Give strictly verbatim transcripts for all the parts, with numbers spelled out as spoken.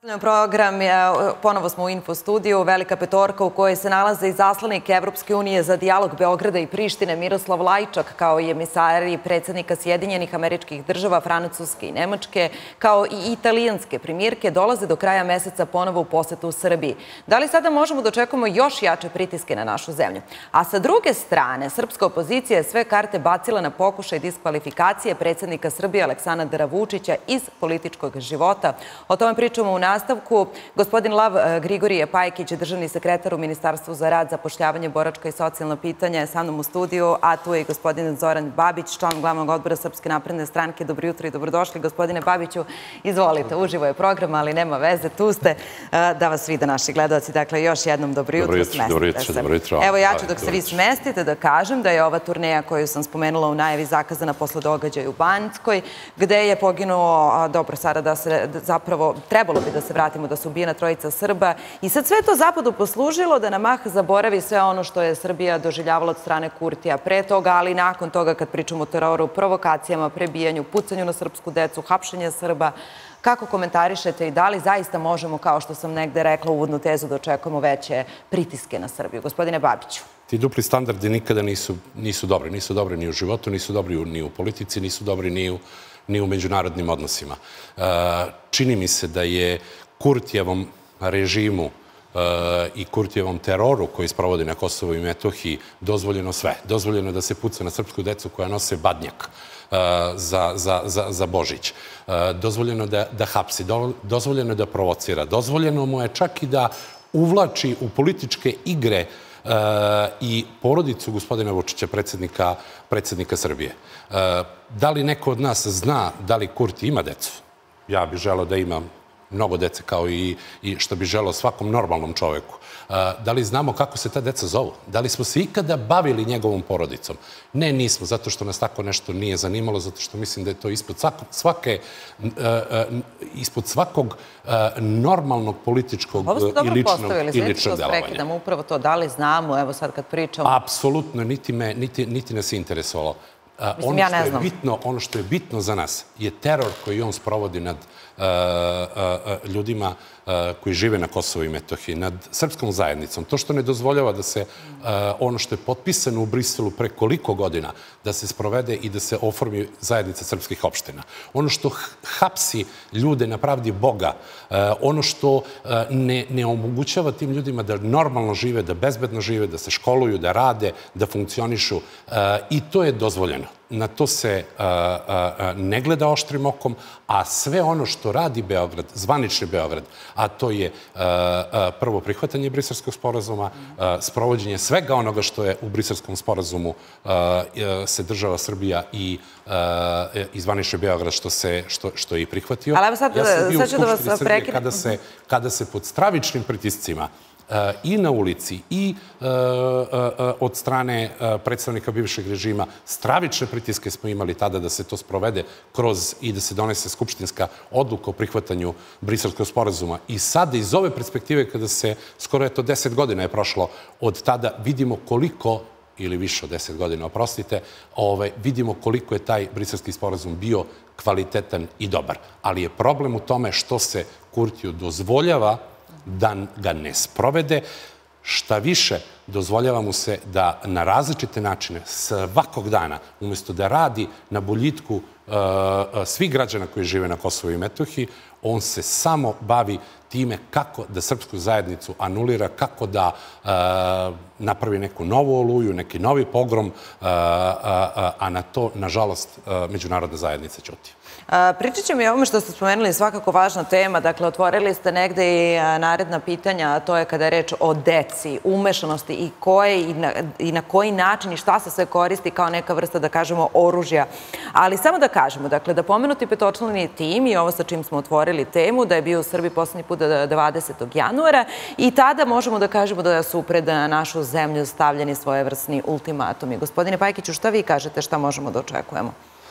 Program, ponovo smo u Info studiju, Velika petorka u kojoj se nalaze i zaslanik Evropske unije za dijalog Beograda i Prištine Miroslav Lajčak, kao i emisari predsjednika Sjedinjenih Američkih Država, Francuske i Nemačke, kao i italijanske premijerke, dolaze do kraja meseca ponovo u posetu u Srbiji. Da li sada možemo da očekujemo još jače pritiske na našu zemlju? A sa druge strane, srpska opozicija je sve karte bacila na pokušaj diskvalifikacije predsjednika Srbije Aleksandra Vučića iz političkog života. O tome pričamo u nastavku. Gospodin Lav Grigorije Pajkić, državni sekretar u Ministarstvu za rad, zapošljavanje, boračka i socijalna pitanja, je sa mnom u studiju, a tu je i gospodin Zoran Babić, član glavnog odbora Srpske napredne stranke. Dobro jutro i dobrodošli. Gospodine Babiću, izvolite, uživo je program, ali nema veze, tu ste da vas vide naši gledaoci. Dakle, još jednom dobro jutro, smestite se. Evo, ja ću dok se vi smestite da kažem da je ova turneja koju sam spomenula u najavi zakazana posle događaja u Banjskoj, gde je poginuo, dobro, sada da se zapravo trebalo bi da se vratimo da su ubijena trojica Srba i sad sve to Zapadu poslužilo da na mah zaboravi sve ono što je Srbija doživljavala od strane Kurtija pre toga, ali nakon toga kad pričamo o teroru, provokacijama, prebijanju, pucanju na srpsku decu, hapšenje Srba. Kako komentarišete i da li zaista možemo, kao što sam negde rekla, uvodnu tezu da očekujemo veće pritiske na Srbiju? Gospodine Babiću. Ti dupli standardi nikada nisu dobri. Nisu dobri ni u životu, nisu dobri ni u politici, nisu dobri ni u ni u međunarodnim odnosima. Čini mi se da je Kurtijevom režimu i Kurtijevom teroru koji sprovodi na Kosovu i Metohiji dozvoljeno sve. Dozvoljeno da se puca na srpsku decu koja nose badnjak za Božić. Dozvoljeno da hapsi, dozvoljeno da provocira. Dozvoljeno mu je čak i da uvlači u političke igre i porodicu gospodina Vučića, predsjednika Srbije. Da li neko od nas zna da li Kurti ima decu? Ja bih želeo da ima mnogo dece, kao i što bi želeo svakom normalnom čoveku. Da li znamo kako se ta deca zovu? Da li smo se ikada bavili njegovom porodicom? Ne, nismo, zato što nas tako nešto nije zanimalo, zato što mislim da je to ispod svake, ispod svakog normalnog političkog i ličnog delovanja. Upravo to, da li znamo, evo sad kad pričamo... Apsolutno, niti nas je interesovalo. Ono što je bitno za nas je teror koji on sprovodi nad ljudima koji žive na Kosovu i Metohiji, nad srpskom zajednicom. To što ne dozvoljava da se ono što je potpisano u Briselu pre koliko godina, da se sprovede i da se oformi zajednica srpskih opština. Ono što hapsi ljude na pravdi Boga, ono što ne omogućava tim ljudima da normalno žive, da bezbedno žive, da se školuju, da rade, da funkcionišu, i to je dozvoljeno. Na to se ne gleda oštrim okom, a sve ono što radi Beograd, zvanični Beograd, a to je prvo prihvatanje Briselskog sporazuma, sprovođenje svega onoga što je u Briselskom sporazumu se država Srbija i zvanični Beograd što je i prihvatio. Ja sam bio u Skupštini Srbije kada se pod stravičnim pritiscima i na ulici i od strane predstavnika bivšeg režima. Stravične pritiske smo imali tada da se to sprovede kroz i da se donese skupštinska odluka o prihvatanju Briselskog sporazuma. I sada iz ove perspektive, kada se skoro eto deset godina je prošlo od tada, vidimo koliko, ili više od deset godina, oprostite, vidimo koliko je taj Briselski sporazum bio kvalitetan i dobar. Ali je problem u tome što se Kurtiju dozvoljava da ga ne sprovede. Šta više, dozvoljava mu se da na različite načine svakog dana, umjesto da radi na boljitku svih građana koji žive na Kosovu i Metohiji, on se samo bavi time kako da srpsku zajednicu anulira, kako da napravi neku novu oluju, neki novi pogrom, a na to, nažalost, međunarodna zajednica ćuti. Pričat ćemo i ovome što ste spomenuli, svakako važna tema. Dakle, otvorili ste negde i naredna pitanja, a to je kada je reč o deci, umešanosti i koje i na koji način i šta se sve koristi kao neka vrsta, da kažemo, oružja. Ali samo da kažemo, dakle, da pomenuti petočlani tim i ovo sa čim smo otvorili temu, da je bio u Srbiji poslednji put dvadesetog januara i tada možemo da kažemo da su pred našu zemlju stavljeni svojevrsni ultimatumi. Gospodine Pajkiću, šta vi kažete, šta možemo da očekujemo?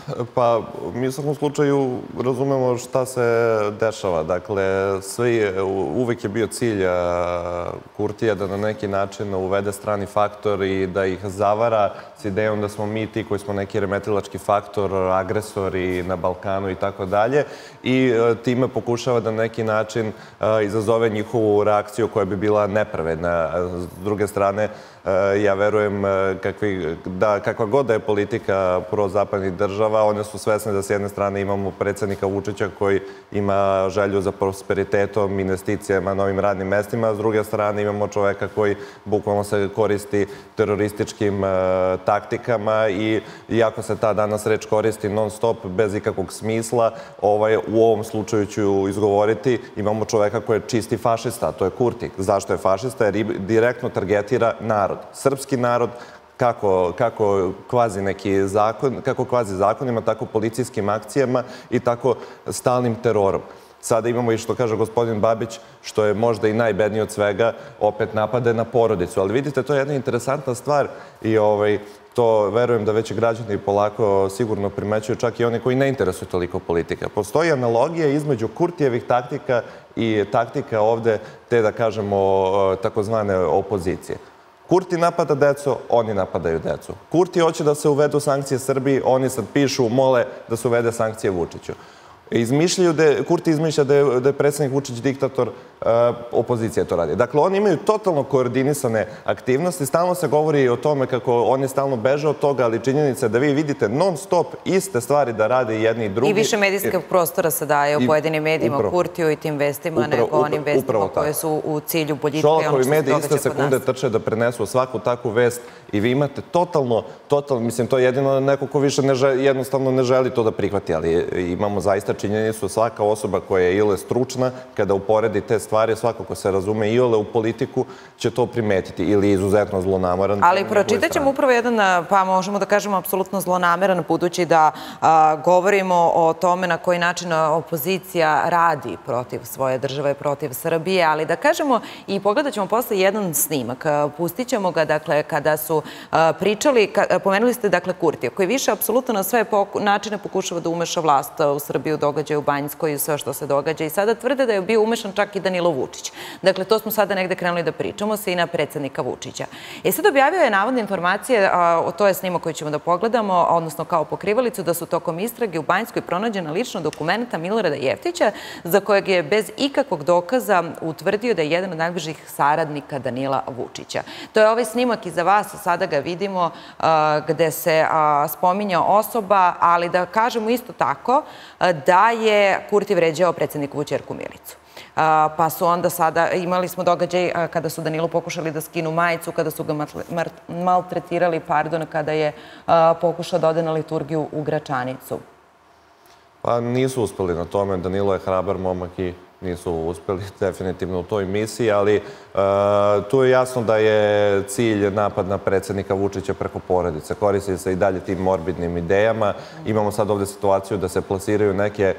Pa, mi u svakom slučaju razumemo šta se dešava. Dakle, svi, uvek je bio cilj Kurtija da na neki način uvede strani faktor i da ih zavara s idejom da smo mi ti koji smo neki remetilački faktor, agresori na Balkanu i tako dalje. I time pokušava da na neki način izazove njihovu reakciju koja bi bila nepravedna. S druge strane, ja verujem da kakva god da je politika prozapadnih država, one su svesne da s jedne strane imamo predsjednika Vučića koji ima želju za prosperitetom, investicijama, novim radnim mestima, a s druge strane imamo čoveka koji bukvalno se koristi terorističkim taktikama i iako se ta danas reč koristi non stop, bez ikakvog smisla, u ovom slučaju ću izgovoriti, imamo čoveka koji je čisti fašista, to je Kurti. Zašto je fašista? Jer direktno targetira narod. Srpski narod, kako kvazi neki zakon, kako kvazi zakonima, tako policijskim akcijama i tako stalnim terorom. Sada imamo i što kaže gospodin Babić, što je možda i najbednije od svega, opet napade na porodicu. Ali vidite, to je jedna interesantna stvar i to verujem da već građani polako sigurno primećuju, čak i oni koji ne interesuju toliko politika. Postoji analogija između Kurtijevih taktika i taktika ovde te, da kažemo, takozvane opozicije. Kurti napada decu, oni napadaju decu. Kurti hoće da se uvedu sankcije Srbiji, oni sad pišu, mole da se uvede sankcije Vučiću. Kurti izmišlja da je predsjednik Vučić diktator, opozicija to radi. Dakle, oni imaju totalno koordinisane aktivnosti, stalno se govori o tome kako oni stalno beže od toga, ali činjenica je da vi vidite non stop iste stvari da rade jedni i drugi. I više medijskog prostora se daje u pojedinim medijima, Kurtiju i tim vestima, nego onim vestima koje su u cilju boljitka i ono što se događa kod nas. Šolakovi mediji iste sekunde trče da prenesu svaku takvu vest i vi imate totalno, totalno, mislim, to je jedino neko ko više jednostavno ne želi to da prihvati, ali imamo zaista činjenicu, svaka osoba koja je ile stručna, kada uporedi te stvari, svako ko se razume iole u politiku, će to primetiti ili izuzetno zlonameran. Ali pročitat ćemo upravo jedan, pa možemo da kažemo, apsolutno zlonameran, budući da govorimo o tome na koji način opozicija radi protiv svoje države, protiv Srbije, ali da kažemo i pogledat ćemo posle jedan snimak. Pustit ćemo ga, dakle, kada su pričali, pomenuli ste, dakle, Kurtija, koji više apsolutno na sve načine pokušava da umeša vlast u Srbiju, događaju u Banjskoj i sve što se događa i sada tvrde da je bio umešan čak i Danilo Vučić. Dakle, to smo sada negde krenuli da pričamo se i na predsjednika Vučića. I sad objavio je navodne informacije, to je snimak koji ćemo da pogledamo, odnosno kao pokrivalicu, da su tokom istrage u Banjskoj pronađena lična dokumenta Milorada Jeftića, za kojeg je bez ikakvog dokaza utvrdio da je jedan od najbližih saradnika Danila Vučića. To je ovaj snimak iza vas, sada ga vidimo, gde se spominja osoba, ali da kažemo isto tako da je Kurti vređao predsjednikovu ćerku Milicu. Pa su onda sada, imali smo događaj kada su Danilu pokušali da skinu majicu, kada su ga maltretirali, pardon, kada je pokušao da ode na liturgiju u Gračanicu. Pa nisu uspeli na tome, Danilo je hrabar momak i nisu uspeli definitivno u toj misiji, ali tu je jasno da je cilj napad na predsjednika Vučića preko porodice. Koristi se i dalje tim morbidnim idejama. Imamo sad ovdje situaciju da se plasiraju neke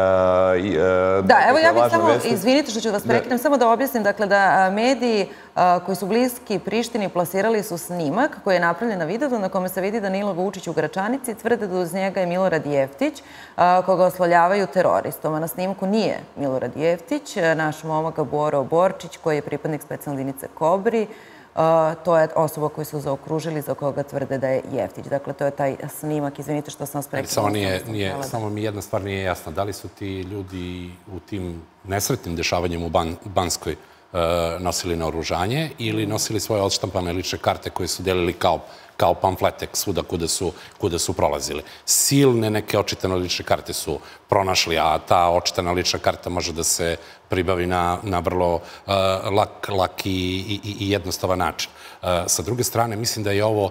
Da, evo ja bih samo, izvinite što ću vas prekinem, samo da objasnim, dakle, da mediji koji su bliski Prištini plasirali su snimak koji je napravljen na videu na kome se vidi Danilo Vučić u Gračanici, tvrde da uz njega je Milorad Jeftić, koga oslovljavaju teroristom. A na snimku nije Milorad Jeftić, naš momak Boro Borčić, koji je pripadnik specijalne jedinice Kobri. To je osoba koju su zaokružili, za koga tvrde da je Jeftić. Dakle, to je taj snimak. Izvinite što sam vas prekinula. Samo mi jedna stvar nije jasna. Da li su ti ljudi u tim nesretnim dešavanjem u Banskoj nosili naoružanje ili nosili svoje odštampane lične karte koje su delili kao pamflete svuda kuda su prolazili. Silne neke očitane lične karte su pronašli, a ta očitana lična karta može da se pribavi na vrlo lak i jednostavan način. Sa druge strane, mislim da je ovo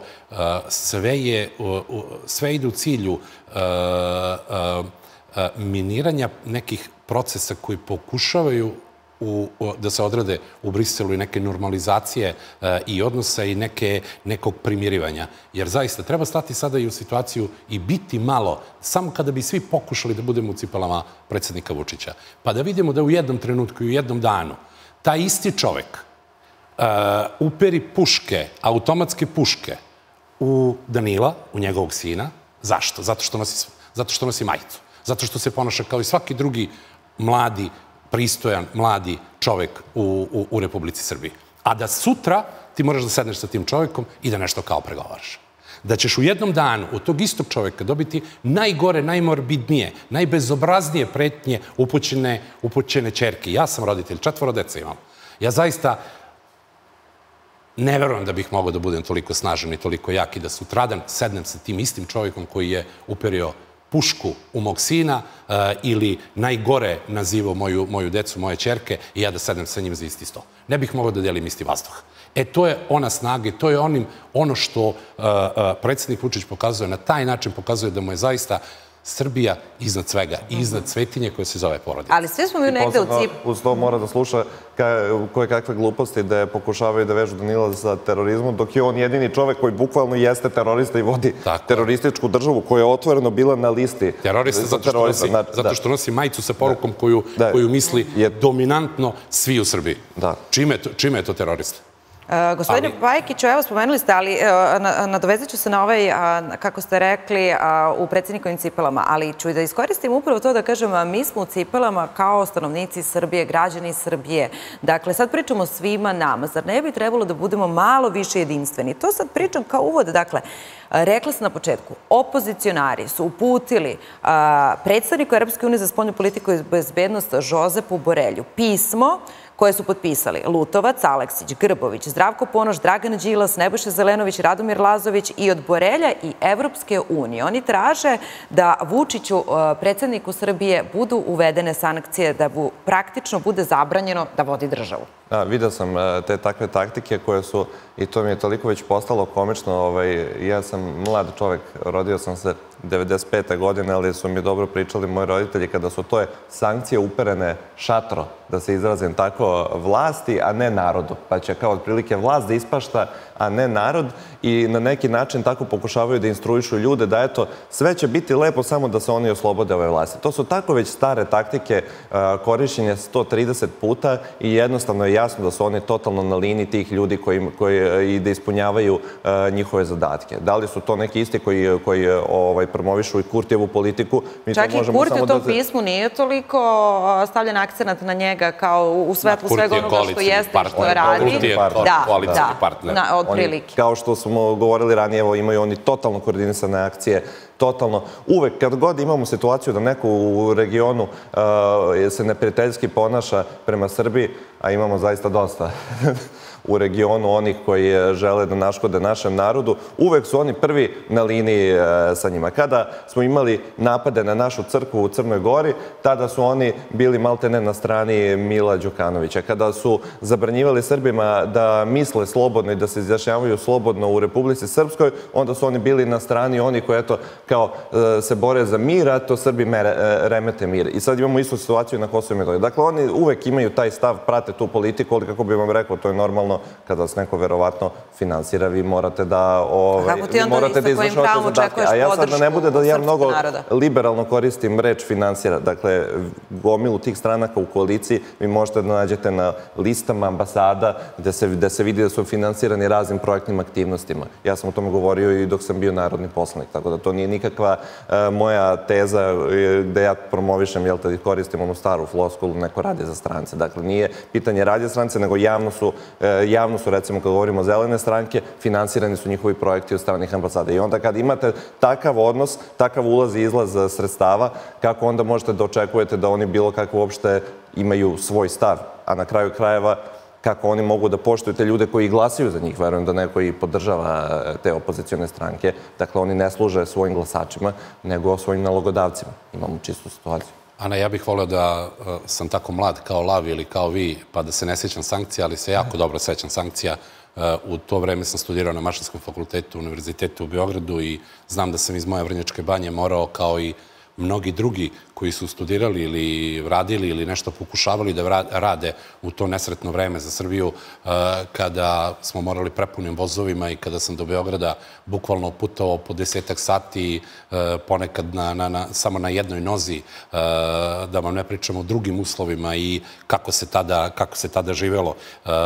sve ide u cilju miniranja nekih procesa koji pokušavaju da se odrade u Briselu i neke normalizacije i odnosa i nekog primirivanja. Jer zaista treba stati sada i u situaciju i biti malo, samo kada bi svi pokušali da budemo u cipelama predsjednika Vučića. Pa da vidimo da u jednom trenutku i u jednom danu taj isti čovek uperi puške, automatske puške u Danila, u njegovog sina. Zašto? Zato što nosi Zato što nosi majicu. Zato što se ponaša kao i svaki drugi mladi, pristojan, mladi čovek u, u, u Republici Srbiji. A da sutra ti moraš da sedneš sa tim čovekom i da nešto kao pregovaraš. Da ćeš u jednom danu od tog istog čoveka dobiti najgore, najmorbidnije, najbezobraznije pretnje upućene, upućene ćerke. Ja sam roditelj, četvoro deca imam. Ja zaista ne verujem da bih mogao da budem toliko snažan i toliko jak i da sutradan sednem sa tim istim čovjekom koji je uperio pušku u mog sina ili najgore nazivao moju, moju decu, moje ćerke i ja da sednem sa njim za isti sto. Ne bih mogao da delim isti vazduh. E, to je ona snaga i to je onim, ono što predsjednik Vučić pokazuje. Na taj način pokazuje da mu je zaista Srbija iznad svega i iznad svetinje koje se zove porodica. Ali svi smo mi negde u cip... Uz to mora da sluša koje kakve gluposti da pokušavaju da vežu Danila za terorizmom, dok je on jedini čovek koji bukvalno jeste terorista i vodi terorističku državu koja je otvoreno bila na listi. Terorista zato što nosi majicu sa porukom koju misli dominantno svi u Srbiji. Čime je to terorista? Gospodine Pajkiću, evo spomenuli ste, ali nadovezat ću se na ovaj, kako ste rekli, u predsjednikovim cipelama, ali ću i da iskoristim upravo to da kažem, mi smo u cipelama kao stanovnici Srbije, građani Srbije. Dakle, sad pričamo svima nama. Zar ne bi trebalo da budemo malo više jedinstveni? To sad pričam kao uvod. Dakle, rekla sam na početku, opozicionari su uputili predstavniku Europske unije za spoljnu politiku i bezbednost Žozepu Borelju pismo koje su potpisali Lutovac, Aleksić, Grbović, Zdravko Ponoš, Dragan Đilas, Nebojša Zelenović, Radomir Lazović i od Borelja i Evropske unije. Oni traže da Vučiću, predsjedniku Srbije, budu uvedene sankcije, da mu praktično bude zabranjeno da vodi državu. Vidio sam te takve taktike koje su, i to mi je toliko već postalo komično, ja sam mlad čovek, rodio sam se devedeset pete godine, ali su mi dobro pričali moji roditelji kada su to sankcije uperene šatro, da se izrazim tako, vlasti, a ne narodu. Pa će kao otprilike vlast da ispašta, a ne narod, i na neki način tako pokušavaju da instruišu ljude da eto, sve će biti lepo samo da se oni oslobode ove vlasti. To su tako već stare taktike korišćenja sto trideset puta i jednostavno je jasno da su oni totalno na liniji tih ljudi koji i da ispunjavaju njihove zadatke. Da li su to neki isti koji promovišu i Kurtijevu politiku? Čak i Kurti u tom pismu nije toliko stavljen akcenat na njega kao u svetlu svega onoga što jeste i što radi. Kurti je koalicijski partner. Kao što smo govorili ranije, evo imaju oni totalno koordinisane akcije, totalno. Uvek, kad god imamo situaciju da neko u regionu se neprijateljski ponaša prema Srbiji, a imamo zaista dosta u regionu onih koji žele da naškode našem narodu, uvek su oni prvi na liniji sa njima. Kada smo imali napade na našu crkvu u Crnoj Gori, tada su oni bili maltene na strani Mila Đukanovića. Kada su zabranjivali Srbima da misle slobodno i da se izjašnjavaju slobodno u Republici Srpskoj, onda su oni bili na strani oni koji, eto, kao se bore za mir, a to Srbi remete mir. I sad imamo istu situaciju na Kosovu i Metohiji. Dakle, oni uvek imaju taj stav, prate tu politiku, ali kako bih vam rekao, to je normalno kada vas neko verovatno finansira, vi morate da izvršavate zadatke. A ja sad da ne bude da ja mnogo liberalno koristim reč finansira. Dakle, gomilu tih stranaka u koaliciji vi možete da nađete na listama ambasada gde se vidi da su finansirani raznim projektnim aktivnostima. Ja sam o tome govorio i dok sam bio narodni poslanik, tako da to nije nikakva moja teza gde ja promovišem, jel te koristim onu staru floskulu, neko radi za strance. Dakle, nije pitanje radi za strance, nego javno su javno su, recimo, kad govorimo o zelene stranke, finansirani su njihovi projekti od stranih ambasada. I onda kad imate takav odnos, takav ulaz i izlaz sredstava, kako onda možete da očekujete da oni bilo kako uopšte imaju svoj stav, a na kraju krajeva kako oni mogu da poštuju te ljude koji glasaju za njih, verujem da neko i podržava te opozicione stranke. Dakle, oni ne služe svojim glasačima, nego svojim nalogodavcima. Imamo čistu situaciju. Ana, ja bih voleo da sam tako mlad kao Lavi ili kao vi, pa da se ne sjećam sankcija, ali se jako dobro sjećam sankcija. U to vreme sam studirao na Mašinskom fakultetu Univerzitetu u Beogradu i znam da sam iz moje Vrnjačke Banje morao, kao i mnogi drugi koji su studirali ili radili ili nešto pokušavali da rade u to nesretno vreme za Srbiju, kada smo morali prepunim vozovima i kada sam do Beograda bukvalno putovao po desetak sati, ponekad samo na jednoj nozi, da vam ne pričamo o drugim uslovima i kako se tada živelo.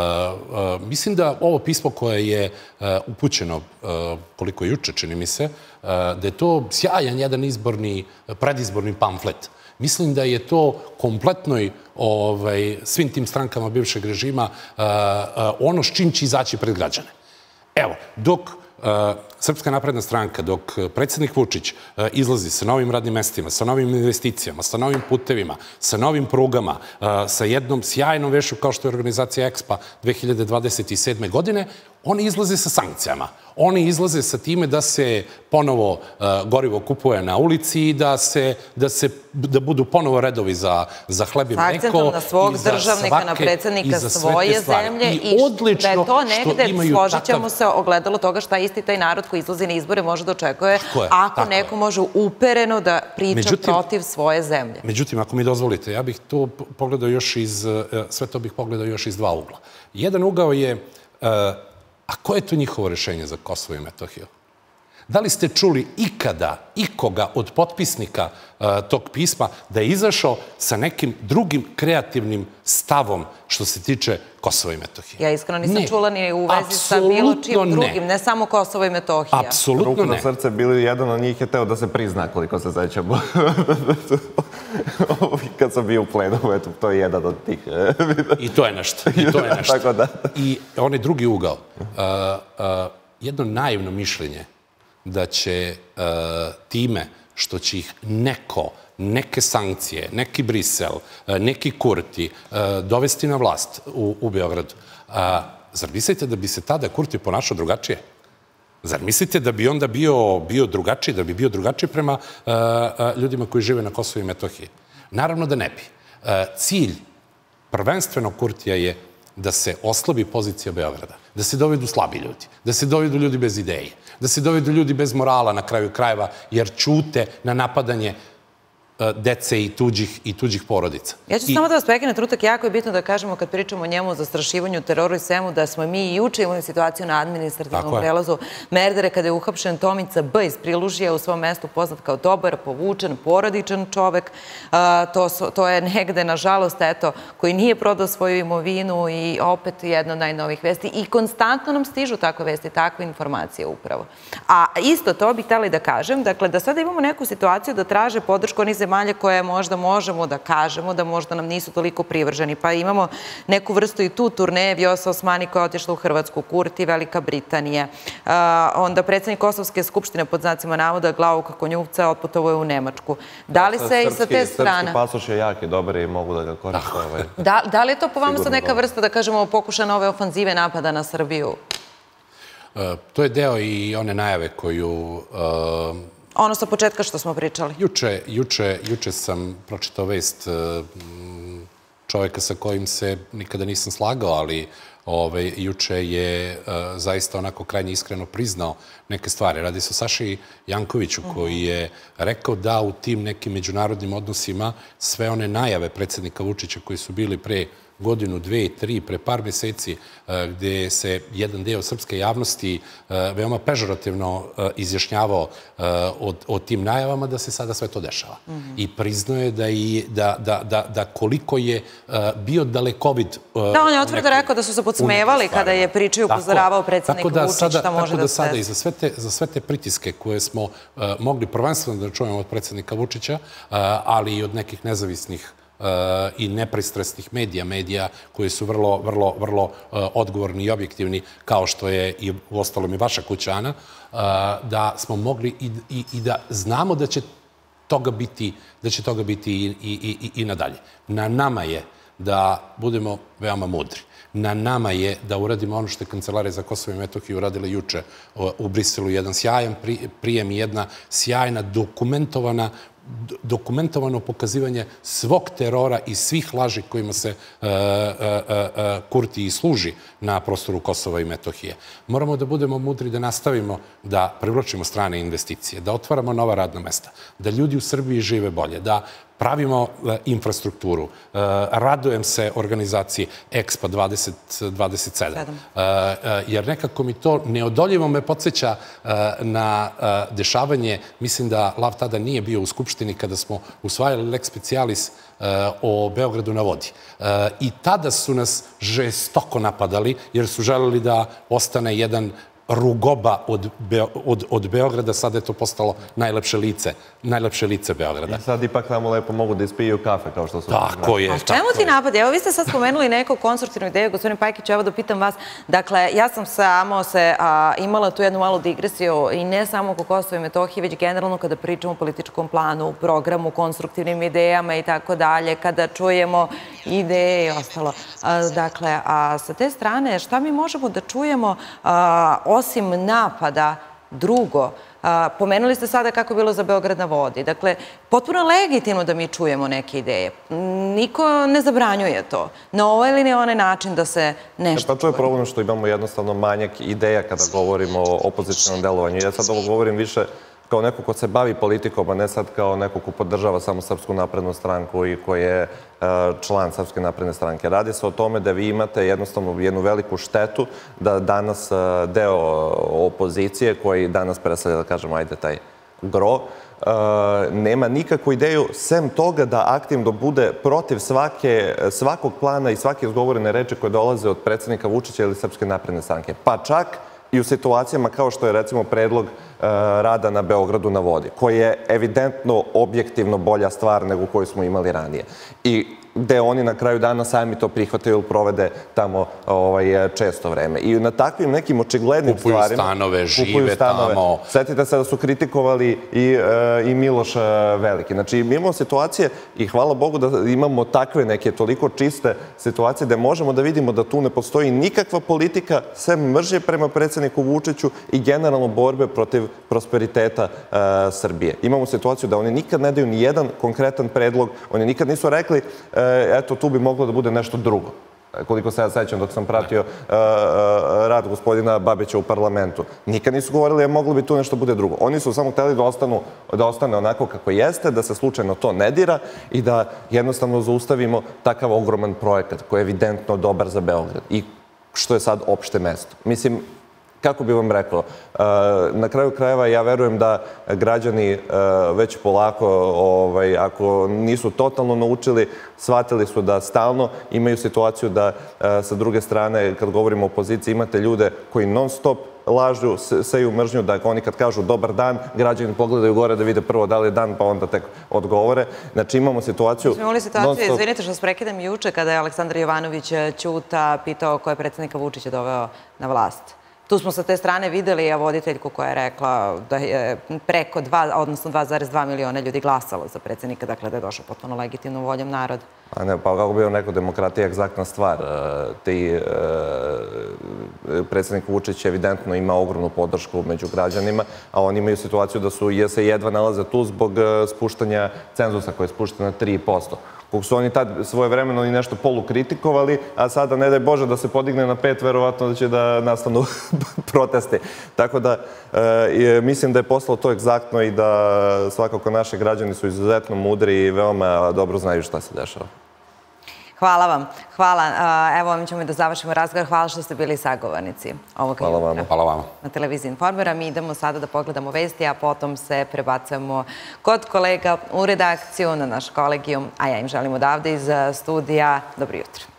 Mislim da ovo pismo koje je upućeno, koliko juče čini mi se, da je to sjajan jedan izborni, predizborni pamflet. Mislim da je to kompletnoj svim tim strankama bivšeg režima ono s čim će izaći pred građane. Evo, dok Srpska napredna stranka, dok predsjednik Vučić izlazi sa novim radnim mestima, sa novim investicijama, sa novim putevima, sa novim prugama, sa jednom sjajnom vešu kao što je organizacija Expo dve hiljade dvadeset sedme. godine, oni izlaze sa sankcijama. Oni izlaze sa time da se ponovo gorivo kupuje na ulici i da se, da se, da budu ponovo redovi za, za hleb i mleko. Sa akcentom na svog državnika, na predsjednika svoje zemlje i da je to negde, složit ćemo se, ogledalo toga šta isti taj narod koji izlazi na izbore može da očekuje ako neko može upereno da priča protiv svoje zemlje. Međutim, ako mi dozvolite, ja bih to pogledao još iz, sve to bih pogledao još iz dva ugla. Jedan ugao je, a koje je to njihovo rešenje za Kosovo i Metohiju? Da li ste čuli ikada, ikoga od potpisnika tog pisma da je izašao sa nekim drugim kreativnim stavom što se tiče Kosova i Metohije? Ja iskreno nisam čula ni u vezi sa bilo čim drugim, ne samo Kosovo i Metohija. Apsolutno ne. Ruku na srce, bili jedan od njih je teo da se prizna, koliko se sećamo. Kad sam bio u plenumu, eto, to je jedan od tih. I to je nešto. I to je nešto. I onaj drugi ugao, jedno naivno mišljenje da će time što će ih neko, neke sankcije, neki Brisel, neki Kurti dovesti na vlast u Beogradu, zar mislite da bi se tada Kurti ponašao drugačije? Zar mislite da bi onda bio drugačiji, da bi bio drugačiji prema ljudima koji žive na Kosovu i Metohiji? Naravno da ne bi. Cilj prvenstveno Kurtija je da se oslabi pozicija Beograda, da se dovedu slabi ljudi, da se dovedu ljudi bez ideje, da se dovedu ljudi bez morala na kraju krajeva, jer ćute na napadanje dece i tuđih i tuđih porodica. Ja ću samo da vas prekinem trenutak, jako je bitno da kažemo kad pričamo o njemu o zastrašivanju, teroru i svemu, da smo mi i juče imali situaciju na administrativnom prelazu Merdare kada je uhapšen Tomica B. iz Prilužija, u svom mestu poznat kao dobar, povučen, porodičan čovek. To je negde, nažalost, eto, koji nije prodao svoju imovinu i opet jedna od najnovih vesti. I konstantno nam stižu takve vesti, takve informacije upravo. A isto to bih htjela da kažem, dakle, da sada imamo neku situaciju da traže podršku onih zemalja koje možda možemo da kažemo da možda nam nisu toliko privrženi. Pa imamo neku vrstu i tu turneje Vjosa Osmani koja je otišla u Hrvatsku, Kurti, Velika Britanija. Onda predsjednik Kosovske skupštine pod znacima navoda Glauka Konjuvca otputovao je u Nemačku. Da li se i sa te strane... Srpski pasoš je jak i dobar i mogu da ga koriste. Da li je to po vama sad neka vrsta, da kažemo, pokuša nove ofanzive napada na Srbiju? To je deo i one najave koju... Ono sa početka što smo pričali. Juče, juče, juče sam pročitao vest čovjeka sa kojim se nikada nisam slagao, ali juče je zaista onako krajnje iskreno priznao neke stvari. Radi se o Saši Jankoviću koji je rekao da u tim nekim međunarodnim odnosima sve one najave predsjednika Vučića koji su bili pre godinu, dve, tri, pre par meseci, gde se jedan deo srpske javnosti veoma pežorativno izjašnjavao o tim najavama, da se sada sve to dešava. I priznao je da koliko je bio dalekovid... Da, on je otvrdo rekao da su se podsmevali kada je pričao i upozoravao predsjednik Vučić šta može da se... Tako da sada i za sve te pritiske koje smo mogli prvenstveno da čujemo od predsjednika Vučića, ali i od nekih nezavisnih i nepristrasnih medija, medija koji su vrlo, vrlo, vrlo odgovorni i objektivni, kao što je i u ostalom i vaša kuća, Ana, da smo mogli i da znamo da će toga biti, da će toga biti i nadalje. Na nama je da budemo veoma mudri. Na nama je da uradimo ono što je Kancelarija za Kosovo i Metohiju uradila juče u Briselu, jedan sjajan prijem i jedna sjajna dokumentovana dokumentovano pokazivanje svog terora i svih laži kojima se Kurti i služi na prostoru Kosova i Metohije. Moramo da budemo mudri, da nastavimo da privlačimo strane investicije, da otvaramo nova radna mesta, da ljudi u Srbiji žive bolje, da pravimo infrastrukturu. Radujem se organizaciji Expo dvadeset dvadeset sedam. Jer nekako mi to neodoljivo me podsjeća na dešavanje. Mislim da Lav tada nije bio u Skupštini kada smo usvajali lex specialis o Beogradu na vodi. I tada su nas žestoko napadali jer su želeli da ostane jedan rugoba od, Beo, od, od Beograda, sada je to postalo najlepše lice, najlepše lice Beograda. I sad ipak tamo lepo mogu da ispiju kafe, kao što su... Tako je. A čemu ti napad? Evo, vi ste sad spomenuli neku konstruktivnu ideju, gospodin Pajkić, evo da pitam vas. Dakle, ja sam samo se a, imala tu jednu malu digresiju i ne samo oko Kosova i Metohije, već generalno kada pričamo o političkom planu, programu, konstruktivnim idejama i tako dalje, kada čujemo ideje i ostalo. A, dakle, a sa te strane, šta mi možemo da čujemo a, osim napada drugo? A, pomenuli ste sada kako je bilo za Beograd na vodi. Dakle, potpuno legitimno da mi čujemo neke ideje. Niko ne zabranjuje to. Na ovaj ili ne onaj način da se nešto... Pa to je problem što imamo jednostavno manjak ideja kada govorimo o opozicionalnom delovanju. Ja sad ovo govorim više kao neko ko se bavi politikom, a ne sad kao neko ko podržava samo Srpsku naprednu stranku i ko je član Srpske napredne stranke. Radi se o tome da vi imate jednostavno jednu veliku štetu da danas deo opozicije, koji danas predstavlja, da kažem, ajde, taj gro, nema nikakvu ideju, sem toga da aktivno bude protiv svake, svakog plana i svake izgovorene reči koje dolaze od predsjednika Vučića ili Srpske napredne stranke. Pa čak i u situacijama kao što je, recimo, predlog rada na Beogradu na vodi, koji je evidentno objektivno bolja stvar nego koju smo imali ranije. I gde oni na kraju dana sami to prihvataju ili provede tamo često vreme. I na takvim nekim očiglednim stvarima... Kupuju stanove, žive tamo. Sjetite se da su kritikovali i Miloš Veliki. Znači, mi imamo situacije i hvala Bogu da imamo takve neke toliko čiste situacije da možemo da vidimo da tu ne postoji nikakva politika, sem mržnje prema predsjedniku Vučiću i generalno borbe protiv prosperiteta Srbije. Imamo situaciju da oni nikad ne daju ni jedan konkretan predlog, oni nikad nisu rekli eto, tu bi moglo da bude nešto drugo. Koliko se ja sećam dok sam pratio rad gospodina Babića u parlamentu. Nikad nisu govorili, moglo bi tu nešto bude drugo. Oni su samo hteli da ostane onako kako jeste, da se slučajno to ne dira i da jednostavno zaustavimo takav ogroman projekat koji je evidentno dobar za Beograd i što je sad opšte mesto. Mislim, kako bih vam rekao, na kraju krajeva ja verujem da građani već polako, ako nisu totalno naučili, shvatili su da stalno imaju situaciju da sa druge strane, kad govorimo o opoziciji, imate ljude koji non stop lažu, seju mržnju, da oni kad kažu dobar dan, građani pogledaju gore da vide prvo da li je dan, pa onda tek odgovore. Znači imamo situaciju... Smo imali situaciju, izvinite što vas prekidam, juče kada je Aleksandar Jovanović Ćuta pitao ko je predsjednika Vučića doveo na vlast. Tu smo sa te strane videli voditeljku koja je rekla da je preko dva, odnosno dva zarez dva miliona ljudi glasalo za predsjednika, dakle da je došao potpuno legitimnom voljom naroda. A ne, pa kako bi bio neko demokratija egzaktna stvar. Ti predsjednik Vučić evidentno ima ogromnu podršku među građanima, a oni imaju situaciju da su, se jedva nalaze tu zbog spuštanja cenzusa koji je spušten na tri posto. Kako su oni tad svoje vremeno i nešto polukritikovali, a sada, ne daj Bože, da se podigne na pet, verovatno da će da nastanu proteste. Tako da, mislim da je poslao to egzaktno i da svakako naši građani su izuzetno mudri i veoma dobro znaju šta se dešava. Hvala vam. Hvala. Evo, mi ćemo i da završimo razgovor. Hvala što ste bili sagovornici ovog jutra. Hvala vam. Hvala vam. Na televiziji Informera. Mi idemo sada da pogledamo vesti, a potom se prebacujemo kod kolega u redakciju, na naš kolegijum, a ja im želim odavde iz studija. Dobro jutro.